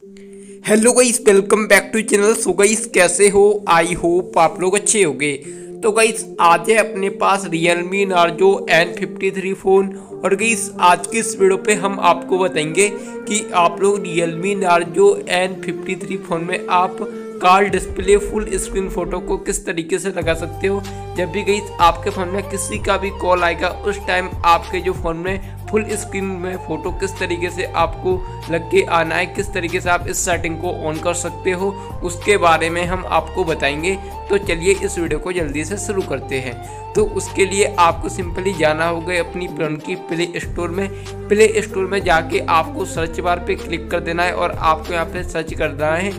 Hello guys, welcome back to channel. So guys, कैसे हो? I hope आप लोग अच्छे होंगे। तो गाइस, आज है अपने पास Realme Narzo N53 फ़ोन। और गाइस, आज की इस वीडियो पे हम आपको बताएंगे कि आप लोग Realme Narzo N53 फ़ोन में आप call display full screen photo को किस तरीके से लगा सकते हो। जब भी गाइस आपके फ़ोन में किसी का भी कॉल आएगा, उस टाइम आपके जो फ़ोन में फुल स्क्रीन में फ़ोटो किस तरीके से आपको लग के आना है, किस तरीके से आप इस सेटिंग को ऑन कर सकते हो, उसके बारे में हम आपको बताएंगे। तो चलिए इस वीडियो को जल्दी से शुरू करते हैं। तो उसके लिए आपको सिंपली जाना होगा अपनी फ़ोन की प्ले स्टोर में। प्ले स्टोर में जाके आपको सर्च बार पे क्लिक कर देना है और आपको यहाँ पे सर्च करना है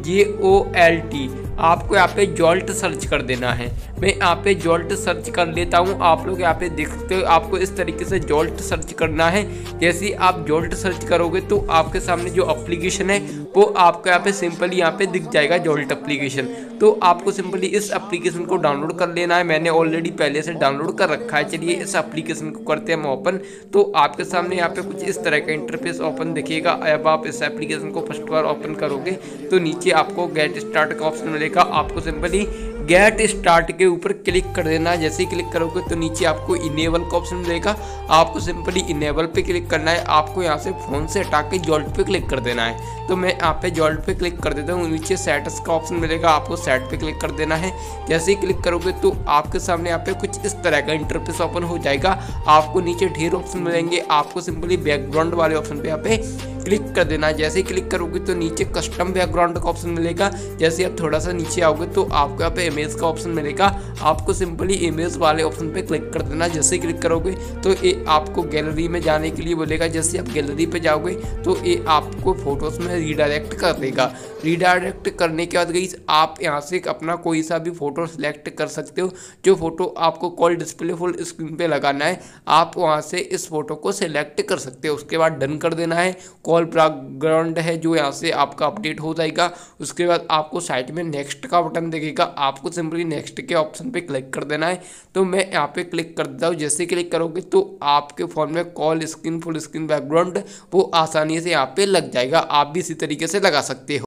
JOLT। आपको यहाँ पे जोल्ट सर्च कर देना है। मैं यहाँ पे जोल्ट सर्च कर लेता हूँ। आप लोग यहाँ पे देखते हो, आपको इस तरीके से जोल्ट सर्च करना है। जैसे ही आप जोल्ट सर्च करोगे तो आपके सामने जो एप्लीकेशन है वो आपको यहाँ पे सिंपली यहाँ पे दिख जाएगा, जोल्ट एप्लीकेशन। तो आपको सिंपली इस एप्लीकेशन को डाउनलोड कर लेना है। मैंने ऑलरेडी पहले से डाउनलोड कर रखा है। चलिए इस एप्लीकेशन को करते हैं हम ओपन। तो आपके सामने यहाँ पे कुछ इस तरह का इंटरफेस ओपन दिखेगा। अब आप इस एप्लीकेशन को फर्स्ट बार ओपन करोगे तो नीचे आपको गेट स्टार्ट का ऑप्शन मिलेगा। आपको सिंपली गेट स्टार्ट के ऊपर क्लिक कर देना है। जैसे ही क्लिक करोगे तो नीचे आपको इनेबल का ऑप्शन मिलेगा। आपको सिंपली इनेबल पे क्लिक करना है। आपको यहाँ से फ़ोन से हटा के जोल्ट पे क्लिक कर देना है। तो मैं यहाँ पे जोल्ट पे क्लिक कर देता हूँ। नीचे सेटस का ऑप्शन मिलेगा, आपको सेट पे क्लिक कर देना है। जैसे ही क्लिक करोगे तो आपके सामने यहाँ पे कुछ इस तरह का इंटरफेस ओपन हो जाएगा। आपको नीचे ढेर ऑप्शन मिलेंगे। आपको सिंपली बैकग्राउंड वाले ऑप्शन पे यहाँ पे क्लिक कर देना है। जैसे ही क्लिक करोगे तो नीचे कस्टम बैकग्राउंड का ऑप्शन मिलेगा। जैसे आप थोड़ा सा नीचे आओगे तो आपको यहाँ पे इमेज का ऑप्शन मिलेगा। आपको सिंपली इमेज वाले ऑप्शन पे क्लिक कर देना। जैसे ही क्लिक करोगे तो ये आपको गैलरी में जाने के लिए बोलेगा। जैसे आप गैलरी पे जाओगे तो ये आपको फोटोज में रीडायरेक्ट कर देगा। रीडायरेक्ट करने के बाद गाइस, आप यहाँ से अपना कोई सा भी फोटो सिलेक्ट कर सकते हो। जो फोटो आपको कॉल डिस्प्ले फुल स्क्रीन पे लगाना है, आप वहाँ से इस फोटो को सिलेक्ट कर सकते हो। उसके बाद डन कर देना है। कॉल बैकग्राउंड है जो यहाँ से आपका अपडेट हो जाएगा। उसके बाद आपको साइड में नेक्स्ट का बटन दिखेगा। आपको सिंपली नेक्स्ट के ऑप्शन पे क्लिक कर देना है। तो मैं यहाँ पे क्लिक कर देता हूँ। जैसे क्लिक करोगे तो आपके फ़ोन में call screen full screen background वो आसानी से यहाँ पे लग जाएगा। आप भी इसी तरीके से लगा सकते हो।